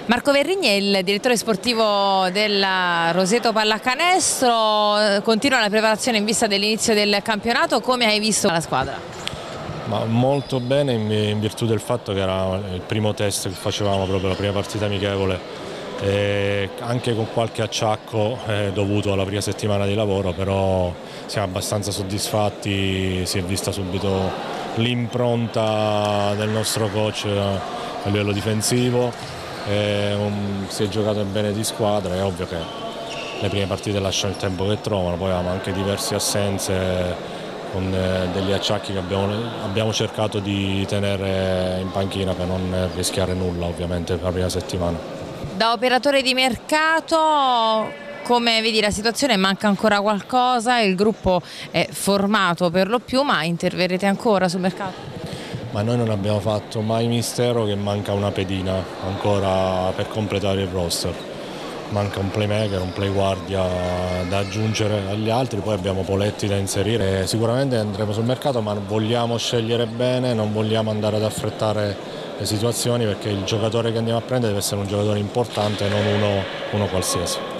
Marco Verrigni è il direttore sportivo della Roseto Pallacanestro, continua la preparazione in vista dell'inizio del campionato. Come hai visto la squadra? Molto bene in virtù del fatto che era il primo test che facevamo, proprio la prima partita amichevole, anche con qualche acciacco dovuto alla prima settimana di lavoro, però siamo abbastanza soddisfatti. Si è vista subito l'impronta del nostro coach a livello difensivo. Si è giocato bene di squadra. È ovvio che le prime partite lasciano il tempo che trovano, poi avevamo anche diverse assenze con degli acciacchi che abbiamo cercato di tenere in panchina per non rischiare nulla, ovviamente, per la prima settimana. Da operatore di mercato, come vedi la situazione? Manca ancora qualcosa? Il gruppo è formato per lo più, ma interverrete ancora sul mercato? Ma noi non abbiamo fatto mai mistero che manca una pedina ancora per completare il roster. Manca un playmaker, un playguardia da aggiungere agli altri, poi abbiamo Poletti da inserire. Sicuramente andremo sul mercato, ma vogliamo scegliere bene, non vogliamo andare ad affrettare le situazioni, perché il giocatore che andiamo a prendere deve essere un giocatore importante, non uno qualsiasi.